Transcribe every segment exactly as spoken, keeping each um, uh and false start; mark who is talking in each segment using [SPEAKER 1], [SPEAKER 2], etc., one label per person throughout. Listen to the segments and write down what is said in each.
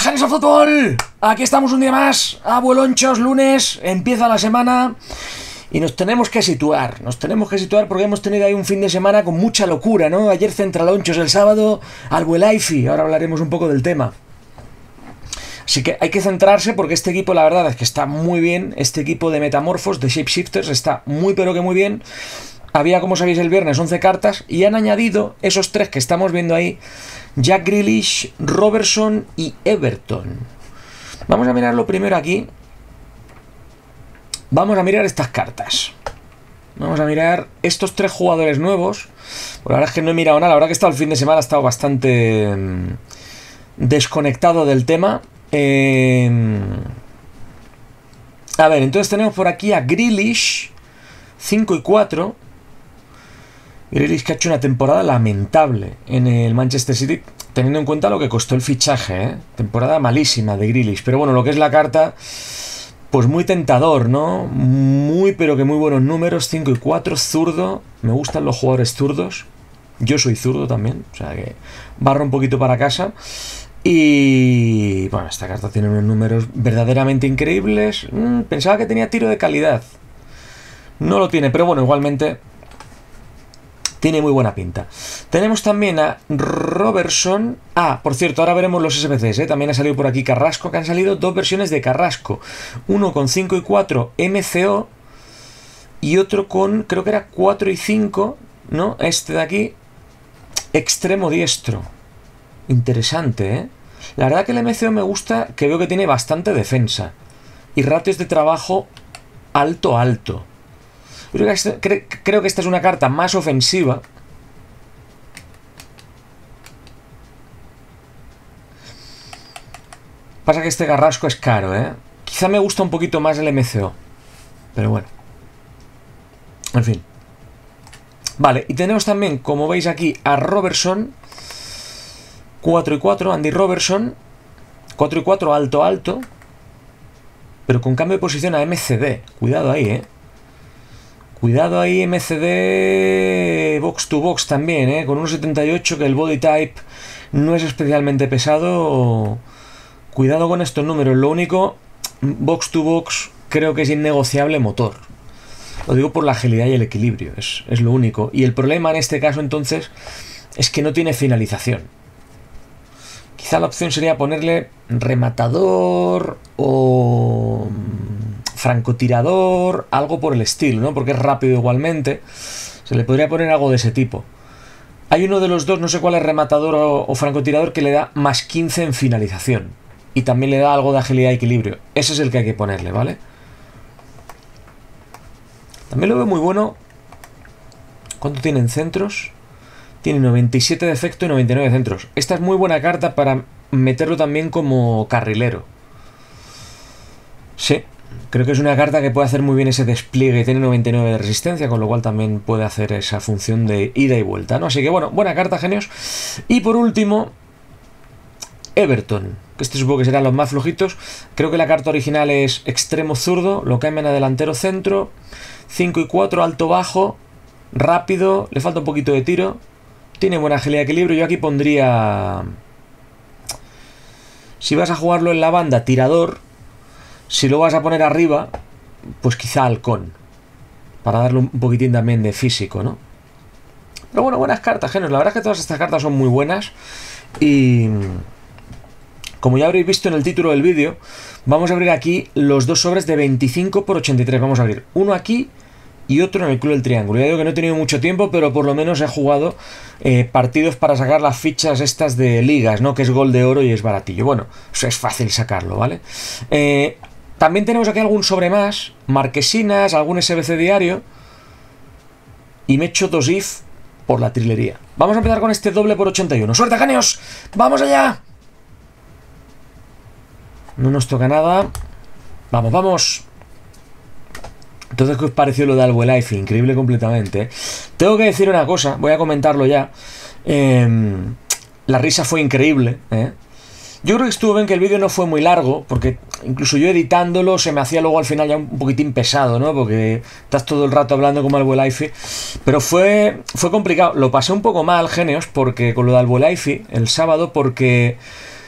[SPEAKER 1] Genios al Fútbol! Aquí estamos un día más, abuelonchos, lunes, empieza la semana y nos tenemos que situar, nos tenemos que situar porque hemos tenido ahí un fin de semana con mucha locura, ¿no? Ayer Centralonchos, el sábado Albuelaifi, ahora hablaremos un poco del tema. Así que hay que centrarse porque este equipo la verdad es que está muy bien, este equipo de Metamorphos, de Shapeshifters, está muy pero que muy bien. Había, como sabéis, el viernes once cartas y han añadido esos tres que estamos viendo ahí, Jack Grealish, Robertson y Everton. Vamos a mirarlo primero aquí. Vamos a mirar estas cartas. Vamos a mirar estos tres jugadores nuevos. Pues la verdad es que no he mirado nada. La verdad que he estado el fin de semana, he estado bastante mmm, desconectado del tema. Eh, a ver, entonces tenemos por aquí a Grealish, cinco y cuatro. Grealish que ha hecho una temporada lamentable en el Manchester City, teniendo en cuenta lo que costó el fichaje, ¿eh? Temporada malísima de Grealish. Pero bueno, lo que es la carta, pues muy tentador, ¿no? Muy, pero que muy buenos números, cinco y cuatro, zurdo. Me gustan los jugadores zurdos. Yo soy zurdo también, o sea que barro un poquito para casa. Y bueno, esta carta tiene unos números verdaderamente increíbles. Mm, pensaba que tenía tiro de calidad. No lo tiene, pero bueno, igualmente tiene muy buena pinta. Tenemos también a Robertson. Ah, por cierto, ahora veremos los S B Cs, ¿eh? También ha salido por aquí Carrasco, que han salido dos versiones de Carrasco. Uno con cinco y cuatro M C O y otro con, creo que era cuatro y cinco, ¿no? Este de aquí, extremo diestro. Interesante, ¿eh? La verdad que el M C O me gusta, que veo que tiene bastante defensa. Y ratios de trabajo alto, alto. Creo que, este, cre, creo que esta es una carta más ofensiva. Pasa que este Carrasco es caro, ¿eh? Quizá me gusta un poquito más el M C O. Pero bueno. En fin. Vale, y tenemos también, como veis aquí, a Robertson. cuatro y cuatro, Andy Robertson. cuatro y cuatro, alto, alto. Pero con cambio de posición a M C D. Cuidado ahí, ¿eh? Cuidado ahí, M C D box to box también, ¿eh? Con uno setenta y ocho, que el body type no es especialmente pesado. Cuidado con estos números. Lo único, box to box, creo que es innegociable motor. Lo digo por la agilidad y el equilibrio, es, es lo único. Y el problema en este caso, entonces, es que no tiene finalización. Quizá la opción sería ponerle rematador o francotirador, algo por el estilo, ¿no? Porque es rápido igualmente. Se le podría poner algo de ese tipo. Hay uno de los dos, no sé cuál es, rematador o, o francotirador, que le da más quince en finalización. Y también le da algo de agilidad y equilibrio. Ese es el que hay que ponerle, ¿vale? También lo veo muy bueno. ¿Cuánto tienen centros? Tiene noventa y siete de efecto y noventa y nueve de centros. Esta es muy buena carta para meterlo también como carrilero. Sí. Creo que es una carta que puede hacer muy bien ese despliegue. Tiene noventa y nueve de resistencia, con lo cual también puede hacer esa función de ida y vuelta, ¿no? Así que bueno, buena carta, genios. Y por último, Everton, que este supongo que serán los más flojitos. Creo que la carta original es extremo zurdo, lo cambian a delantero centro, cinco y cuatro, alto bajo, rápido, le falta un poquito de tiro, tiene buena agilidad y equilibrio. Yo aquí pondría, si vas a jugarlo en la banda, tirador. Si lo vas a poner arriba, pues quizá halcón, para darle un poquitín también de físico, ¿no? Pero bueno, buenas cartas, genios. La verdad es que todas estas cartas son muy buenas. Y como ya habréis visto en el título del vídeo, vamos a abrir aquí los dos sobres de veinticinco por ochenta y tres. Vamos a abrir uno aquí y otro en el Club del Triángulo. Ya digo que no he tenido mucho tiempo, pero por lo menos he jugado eh, partidos para sacar las fichas estas de ligas, ¿no? Que es gol de oro y es baratillo. Bueno, eso es fácil sacarlo, ¿vale? Eh... También tenemos aquí algún sobre más, marquesinas, algún S B C diario. Y me echo dos if por la trilería. Vamos a empezar con este doble por ochenta y uno. ¡Suerte, genios! ¡Vamos allá! No nos toca nada. Vamos, vamos. Entonces, ¿qué os pareció lo de Albuelaifi? Increíble completamente, ¿eh? Tengo que decir una cosa, voy a comentarlo ya. Eh, la risa fue increíble, ¿eh? Yo creo que estuvo bien que el vídeo no fue muy largo, porque incluso yo editándolo se me hacía luego al final ya un poquitín pesado, ¿no? Porque estás todo el rato hablando como Albuelaifi. Pero fue, fue complicado. Lo pasé un poco mal, genios, porque con lo de Albuelaifi el sábado, porque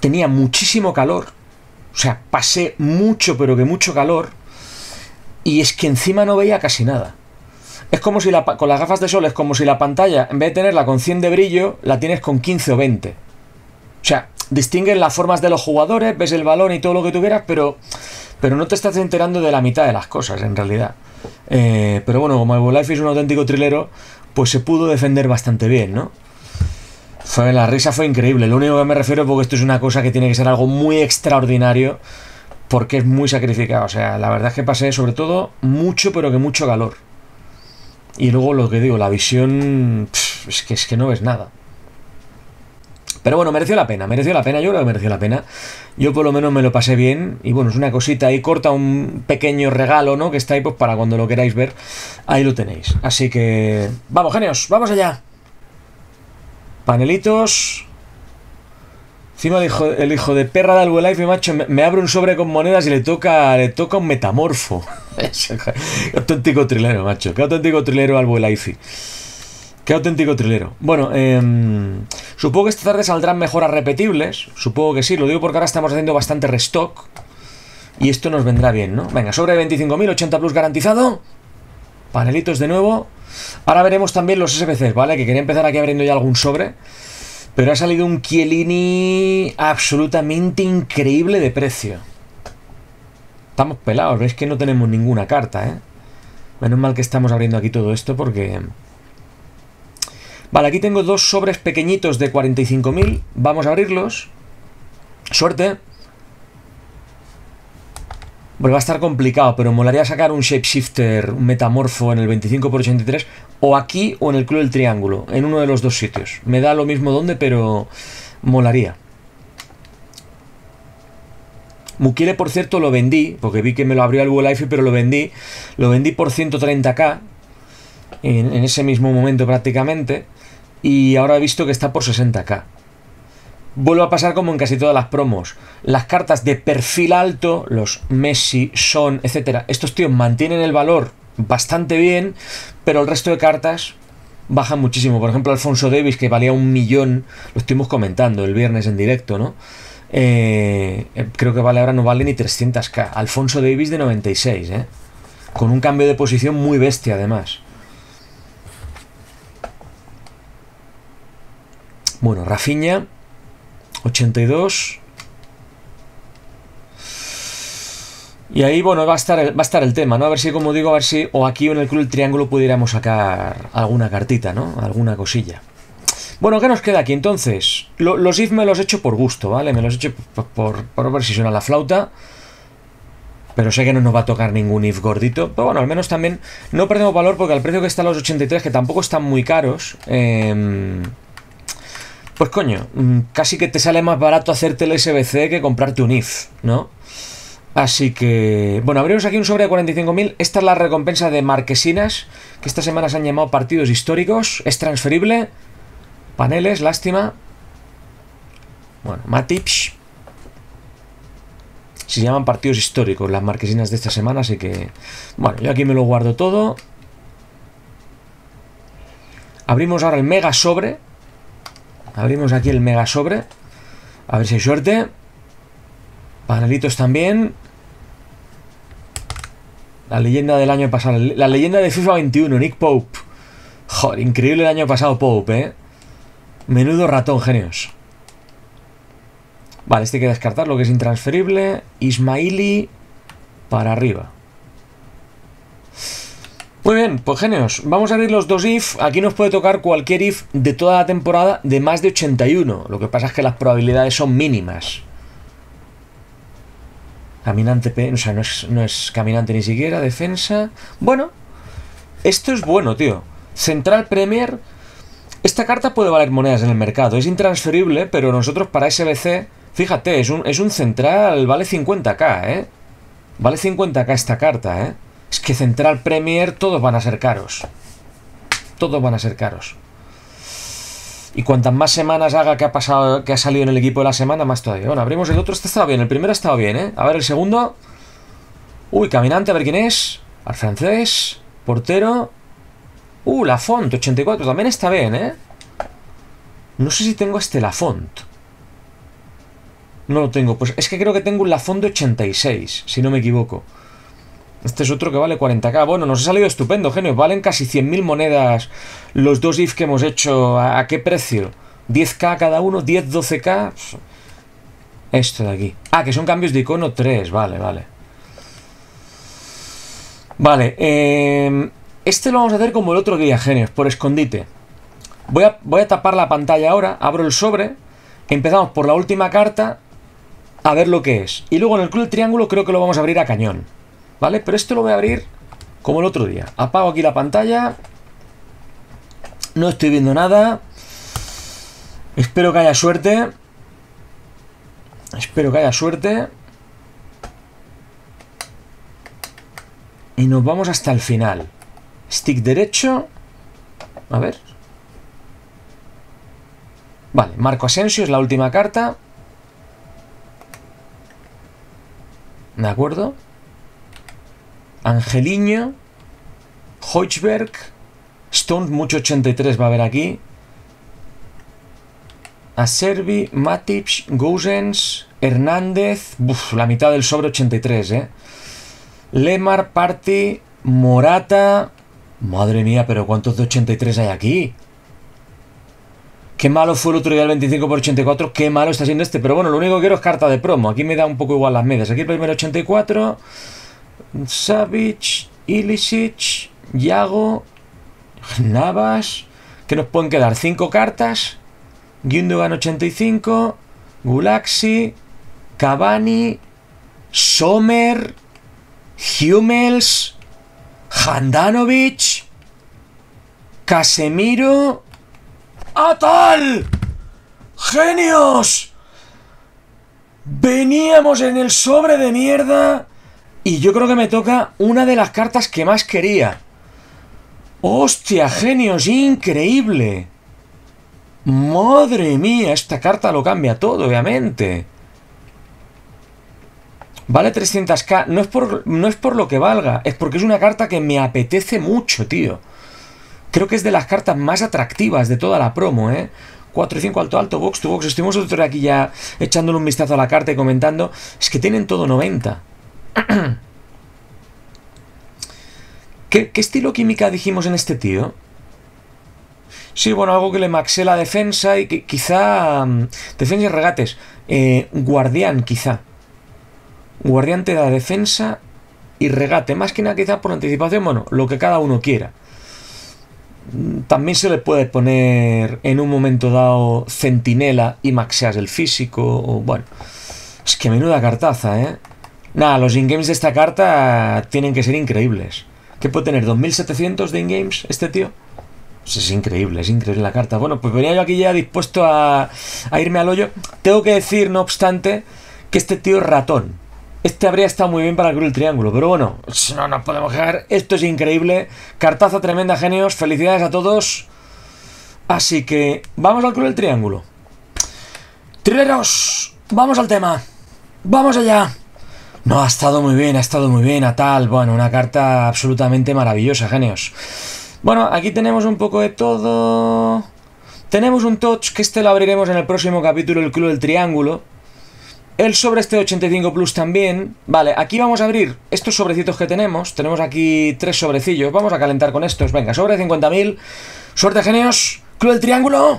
[SPEAKER 1] tenía muchísimo calor. O sea, pasé mucho, pero que mucho calor. Y es que encima no veía casi nada. Es como si la, con las gafas de sol, es como si la pantalla, en vez de tenerla con cien de brillo, la tienes con quince o veinte. O sea, distingues las formas de los jugadores, ves el balón y todo lo que tú quieras, pero, pero no te estás enterando de la mitad de las cosas, en realidad. Eh, pero bueno, como el Wildlife es un auténtico trilero, pues se pudo defender bastante bien, ¿no? Fue, la risa fue increíble. Lo único que me refiero es porque esto es una cosa que tiene que ser algo muy extraordinario, porque es muy sacrificado. O sea, la verdad es que pasé sobre todo mucho, pero que mucho calor. Y luego lo que digo, la visión, pff, es que es que no ves nada. Pero bueno, mereció la pena, mereció la pena, yo creo que mereció la pena. Yo por lo menos me lo pasé bien. Y bueno, es una cosita ahí corta, un pequeño regalo, ¿no? Que está ahí pues para cuando lo queráis ver. Ahí lo tenéis. Así que, vamos, genios, vamos allá. Panelitos. Encima el hijo, el hijo de perra del Wildlife, macho, me, me abre un sobre con monedas y le toca, le toca un metamorfo. Qué auténtico trilero, macho. Qué auténtico trilero al Wildlife. Qué auténtico trilero. Bueno, eh, supongo que esta tarde saldrán mejoras repetibles. Supongo que sí, lo digo porque ahora estamos haciendo bastante restock. Y esto nos vendrá bien, ¿no? Venga, sobre veinticinco mil, ochenta plus garantizado. Panelitos de nuevo. Ahora veremos también los S B Cs, ¿vale? Que quería empezar aquí abriendo ya algún sobre. Pero ha salido un Chiellini absolutamente increíble de precio. Estamos pelados, veis que no tenemos ninguna carta, ¿eh? Menos mal que estamos abriendo aquí todo esto porque... Vale, aquí tengo dos sobres pequeñitos de cuarenta y cinco mil. Vamos a abrirlos. Suerte. Bueno, va a estar complicado, pero molaría sacar un Shapeshifter, un Metamorfo en el veinticinco por ochenta y tres, o aquí o en el Club del Triángulo, en uno de los dos sitios. Me da lo mismo dónde, pero molaría. Mukiele, por cierto, lo vendí, porque vi que me lo abrió el Wildlife, pero lo vendí. Lo vendí por ciento treinta k en, en ese mismo momento prácticamente, y ahora he visto que está por sesenta k. Vuelvo a pasar como en casi todas las promos. Las cartas de perfil alto, los Messi, Son, etcétera, estos tíos mantienen el valor bastante bien, pero el resto de cartas bajan muchísimo. Por ejemplo, Alphonso Davies, que valía un millón, lo estuvimos comentando el viernes en directo, ¿no? Eh, creo que vale ahora no vale ni trescientos k. Alphonso Davies de noventa y seis, ¿eh? Con un cambio de posición muy bestia, además. Bueno, Rafinha ochenta y dos. Y ahí, bueno, va a estar el, va a estar el tema, ¿no? A ver si, como digo, a ver si o aquí o en el Club del Triángulo pudiéramos sacar alguna cartita, ¿no? Alguna cosilla. Bueno, ¿qué nos queda aquí entonces? Lo, los if me los he hecho por gusto, ¿vale? Me los he hecho por, por, por ver si suena la flauta. Pero sé que no nos va a tocar ningún if gordito. Pero bueno, al menos también no perdemos valor porque al precio que están los ochenta y tres, que tampoco están muy caros... Eh, Pues coño, casi que te sale más barato hacerte el S B C que comprarte un if, ¿no? Así que... Bueno, abrimos aquí un sobre de cuarenta y cinco mil. Esta es la recompensa de Marquesinas, que esta semana se han llamado partidos históricos. Es transferible. Paneles, lástima. Bueno, Matips. Se llaman partidos históricos las Marquesinas de esta semana, así que... Bueno, yo aquí me lo guardo todo. Abrimos ahora el mega sobre. Abrimos aquí el mega sobre. A ver si hay suerte. Panelitos también. La leyenda del año pasado. La leyenda de FIFA veintiuno, Nick Pope. Joder, increíble el año pasado Pope, ¿eh? Menudo ratón, genios. Vale, este hay que descartar, lo que es intransferible. Ismaili para arriba. Muy bien, pues genios, vamos a abrir los dos if. Aquí nos puede tocar cualquier if de toda la temporada de más de ochenta y uno. Lo que pasa es que las probabilidades son mínimas. Caminante, o sea, no es, no es caminante ni siquiera, defensa. Bueno, esto es bueno, tío. Central Premier. Esta carta puede valer monedas en el mercado. Es intransferible, pero nosotros para S B C, fíjate, es un, es un central, vale cincuenta k, ¿eh? Vale cincuenta k esta carta, ¿eh? Es que Central Premier todos van a ser caros. Todos van a ser caros. Y cuantas más semanas haga que ha pasado, que ha salido en el equipo de la semana, más todavía. Bueno, abrimos el otro. Este estaba bien. El primero ha estado bien, ¿eh? A ver el segundo. Uy, caminante, a ver quién es. Al francés. Portero. Uh, Lafont, ochenta y cuatro. También está bien, ¿eh? No sé si tengo este Lafont. No lo tengo. Pues es que creo que tengo un Lafond de ochenta y seis, si no me equivoco. Este es otro que vale cuarenta k. Bueno, nos ha salido estupendo, genio. Valen casi cien mil monedas los dos I F que hemos hecho. ¿A, a qué precio? diez k cada uno, diez, doce k. Esto de aquí. Ah, que son cambios de icono tres. Vale, vale. Vale. Eh, este lo vamos a hacer como el otro día, genios. Por escondite. Voy a, voy a tapar la pantalla ahora. Abro el sobre. Empezamos por la última carta. A ver lo que es. Y luego en el club del triángulo creo que lo vamos a abrir a cañón. ¿Vale? Pero esto lo voy a abrir como el otro día. Apago aquí la pantalla. No estoy viendo nada. Espero que haya suerte. Espero que haya suerte. Y nos vamos hasta el final. Stick derecho. A ver. Vale, Marco Asensio es la última carta. ¿De acuerdo? Angeliño. Hoichberg. Stone, mucho ochenta y tres va a haber aquí. Acerbi, Matic, Gosens, Hernández. Uf, la mitad del sobre ochenta y tres, eh. Lemar, Party, Morata. Madre mía, pero ¿cuántos de ochenta y tres hay aquí? Qué malo fue el otro día el veinticinco por ochenta y cuatro. Qué malo está siendo este. Pero bueno, lo único que quiero es carta de promo. Aquí me da un poco igual las medias. Aquí el primero ochenta y cuatro. Savic, Ilicic, Yago, Navas. ¿Qué nos pueden quedar? cinco cartas. Gundogan ochenta y cinco. Gulaxi. Cavani. Sommer. Hummels. Handanovic. Casemiro. ¡Atal! ¡Genios! Veníamos en el sobre de mierda. Y yo creo que me toca una de las cartas que más quería. ¡Hostia, genios! ¡Increíble! ¡Madre mía! Esta carta lo cambia todo, obviamente. Vale trescientos k. No es por, no es por lo que valga. Es porque es una carta que me apetece mucho, tío. Creo que es de las cartas más atractivas de toda la promo, ¿eh? cuatro y cinco alto, alto, box to box. Estuvimos otro día aquí ya echándole un vistazo a la carta y comentando. Es que tienen todo noventa. ¿Qué, ¿Qué estilo química dijimos en este tío? Sí, bueno, algo que le maxé la defensa y que quizá... Um, defensa y regates. Eh, guardián, quizá. Guardián te da defensa y regate. Más que nada quizá por anticipación, bueno, lo que cada uno quiera. También se le puede poner en un momento dado centinela y maxeas el físico. O bueno, es que menuda cartaza, ¿eh? Nada, los in-games de esta carta tienen que ser increíbles. ¿Qué puede tener? ¿dos mil setecientos de in-games este tío? Pues es increíble, es increíble la carta. Bueno, pues venía yo aquí ya dispuesto a, a irme al hoyo. Tengo que decir, no obstante, que este tío es ratón. Este habría estado muy bien para el Club del Triángulo, pero bueno, no nos podemos quejar. Esto es increíble. Cartaza tremenda, genios. Felicidades a todos. Así que vamos al Club del Triángulo. Trileros, vamos al tema. Vamos allá. No, ha estado muy bien, ha estado muy bien, a tal. Bueno, una carta absolutamente maravillosa, genios. Bueno, aquí tenemos un poco de todo. Tenemos un touch que este lo abriremos en el próximo capítulo del Club del Triángulo. El sobre este de ochenta y cinco plus también. Vale, aquí vamos a abrir estos sobrecitos que tenemos. Tenemos aquí tres sobrecillos. Vamos a calentar con estos. Venga, sobre cincuenta mil. Suerte, genios. Club del Triángulo.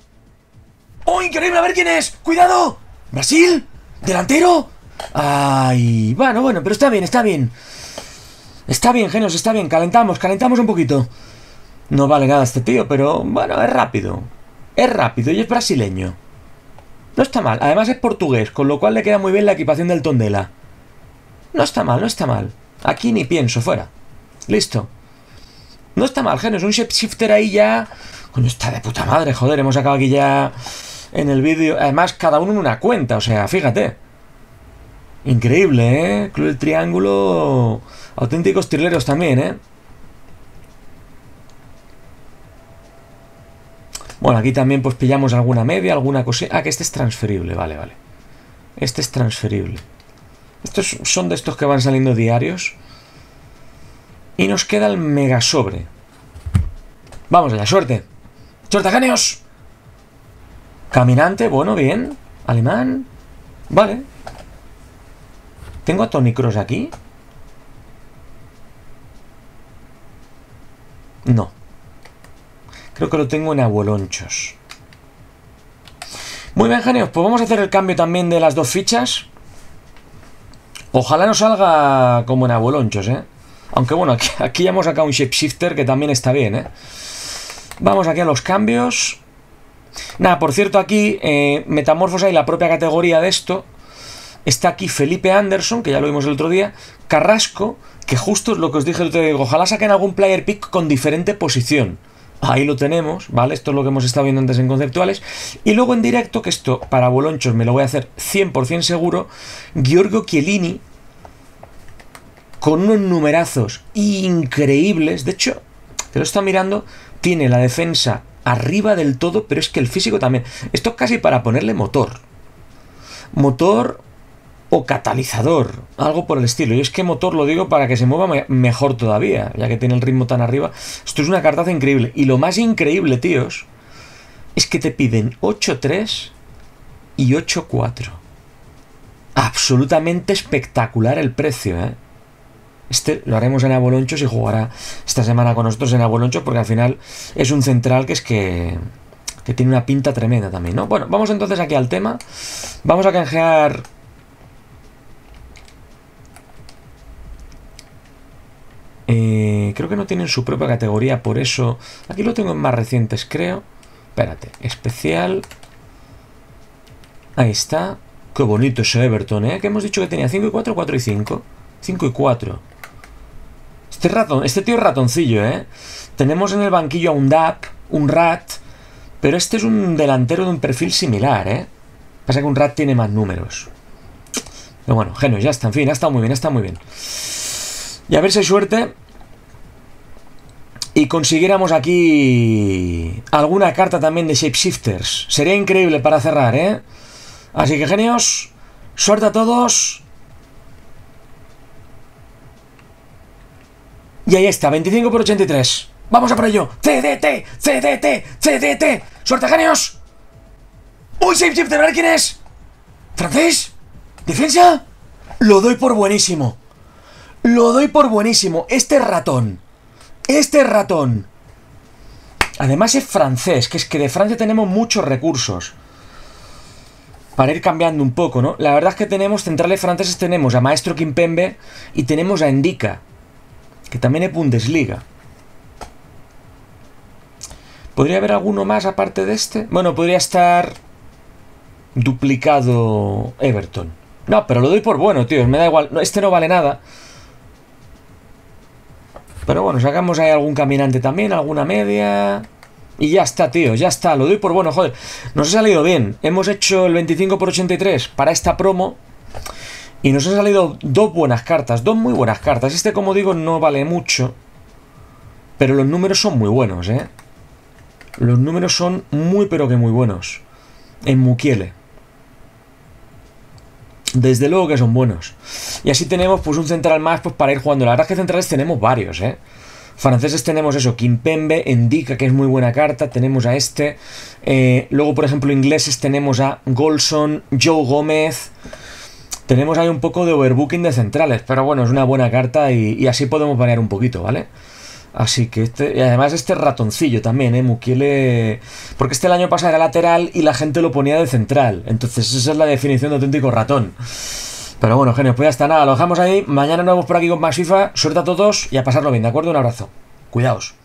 [SPEAKER 1] ¡Oh, increíble! A ver quién es. ¡Cuidado! ¿Brasil? ¿Delantero? Ay, bueno, bueno, pero está bien, está bien. Está bien, genios, está bien. Calentamos, calentamos un poquito. No vale nada este tío, pero bueno, es rápido. Es rápido y es brasileño. No está mal, además es portugués, con lo cual le queda muy bien la equipación del Tondela. No está mal, no está mal. Aquí ni pienso, fuera. Listo. No está mal, genios, un shapeshifter ahí ya... Coño, está de puta madre, joder, hemos acabado aquí ya en el vídeo. Además, cada uno en una cuenta, o sea, fíjate. Increíble, ¿eh? Club del Triángulo... Auténticos trileros también, ¿eh? Bueno, aquí también pues pillamos alguna media, alguna cosa... Ah, que este es transferible, vale, vale. Este es transferible. Estos son de estos que van saliendo diarios. Y nos queda el mega sobre. Vamos allá, suerte. ¡Suerte, genios! Caminante, bueno, bien. Alemán. Vale. ¿Tengo a Tony Cross aquí? No. Creo que lo tengo en abuelonchos. Muy bien, genios. Pues vamos a hacer el cambio también de las dos fichas. Ojalá no salga como en abuelonchos, ¿eh? Aunque bueno, aquí, aquí ya hemos sacado un shapeshifter que también está bien, ¿eh? Vamos aquí a los cambios. Nada, por cierto, aquí eh, Metamorfosa y la propia categoría de esto. Está aquí Felipe Anderson, que ya lo vimos el otro día. Carrasco, que justo es lo que os dije el otro día. Ojalá saquen algún player pick con diferente posición. Ahí lo tenemos, ¿vale? Esto es lo que hemos estado viendo antes en conceptuales. Y luego en directo, que esto para bolonchos me lo voy a hacer cien por cien seguro, Giorgio Chiellini, con unos numerazos increíbles. De hecho, te lo está mirando, tiene la defensa arriba del todo, pero es que el físico también. Esto es casi para ponerle motor. Motor o catalizador, algo por el estilo. Y es que motor lo digo para que se mueva me mejor todavía, ya que tiene el ritmo tan arriba. Esto es una cartaza increíble. Y lo más increíble, tíos, es que te piden ocho tres y ocho cuatro. Absolutamente espectacular el precio, ¿eh? Este lo haremos en abuelonchos y jugará esta semana con nosotros en abuelonchos, porque al final es un central que es que... que tiene una pinta tremenda también, ¿no? Bueno, vamos entonces aquí al tema. Vamos a canjear... Eh, creo que no tienen su propia categoría, por eso... Aquí lo tengo en más recientes, creo. Espérate, especial... Ahí está. Qué bonito ese Everton, ¿eh? Que hemos dicho que tenía cinco y cuatro, cuatro y cinco. cinco y cuatro. Este ratón, este tío es ratoncillo, ¿eh? Tenemos en el banquillo a un D A P, un Rat... Pero este es un delantero de un perfil similar, ¿eh? Pasa que un Rat tiene más números. Pero bueno, genio, ya está. En fin, ha estado muy bien, ha estado muy bien. Y a ver si hay suerte. Y consiguiéramos aquí alguna carta también de Shapeshifters. Sería increíble para cerrar, ¿eh? Así que, genios, suerte a todos. Y ahí está, veinticinco por ochenta y tres. ¡Vamos a por ello! ¡C D T! ¡C D T! ¡C D T! ¡Suerte, genios! ¡Uy, Shapeshifter! A ver quién es. ¿Francés? ¿Defensa? Lo doy por buenísimo. Lo doy por buenísimo. Este es ratón. Este es ratón. Además es francés, que es que de Francia tenemos muchos recursos para ir cambiando un poco, ¿no? La verdad es que tenemos centrales franceses, tenemos a Maestro Kimpembe y tenemos a Endika, que también es Bundesliga. ¿Podría haber alguno más aparte de este? Bueno, podría estar duplicado Everton. No, pero lo doy por bueno, tío. Me da igual. Este no vale nada. Pero bueno, sacamos ahí algún caminante también, alguna media. Y ya está, tío, ya está. Lo doy por bueno, joder. Nos ha salido bien. Hemos hecho el veinticinco por ochenta y tres para esta promo. Y nos han salido dos buenas cartas. Dos muy buenas cartas. Este, como digo, no vale mucho. Pero los números son muy buenos, ¿eh? Los números son muy, pero que muy buenos. En Mukiele. Desde luego que son buenos. Y así tenemos pues un central más pues para ir jugando. La verdad es que centrales tenemos varios, ¿eh? Franceses tenemos eso, Kimpembe, Endika, que es muy buena carta. Tenemos a este. Eh, luego, por ejemplo, ingleses tenemos a Golson, Joe Gómez. Tenemos ahí un poco de overbooking de centrales. Pero bueno, es una buena carta y, y así podemos variar un poquito, ¿vale? Así que este, y además este ratoncillo también, ¿eh? Mukiele, porque este el año pasado era lateral y la gente lo ponía de central. Entonces esa es la definición de auténtico ratón. Pero bueno, genios, pues ya está, nada, lo dejamos ahí. Mañana nos vemos por aquí con más FIFA. Suerte a todos y a pasarlo bien, ¿de acuerdo? Un abrazo. Cuidaos.